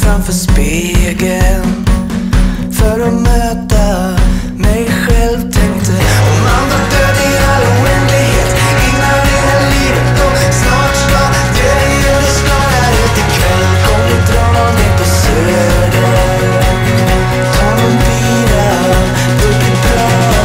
framför spegeln för att möta mig själv. Tänkte om man var död i all oändlighet innan det här livet då snart ska dö. Eller snarare ut ikväll. Kom vi dra någon ner på Söder, ta någon bira, det blir bra.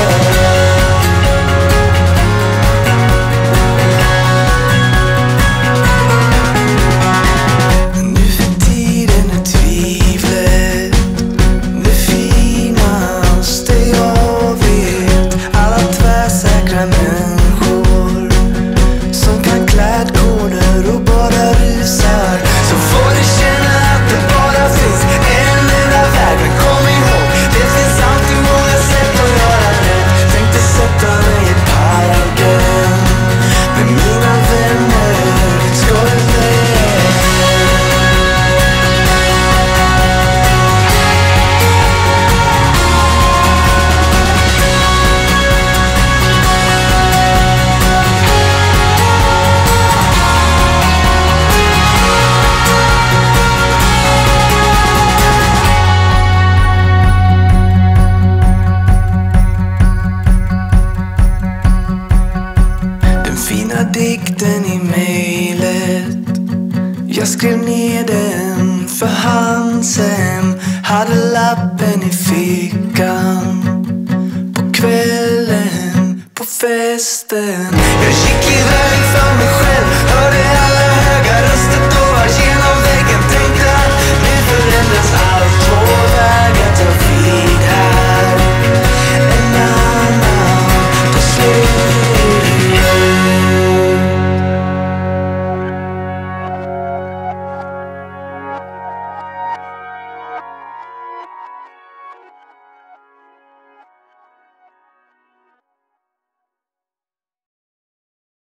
Nu för tiden är tvivlet det finaste jag vet. Alla tvärsäkra människor som kan klädkoder och bara rusar. Så får du känna att det bara finns en enda väg. Men kom ihåg, det finns alltid många sätt att göra rätt. Tänkte sätta mig i parken med mina vänner. Ska du med? Den fina dikten i mejlet, jag skrev ner den för hand sen. Hade lappen i fickan på kvällen på festen. Jag gick iväg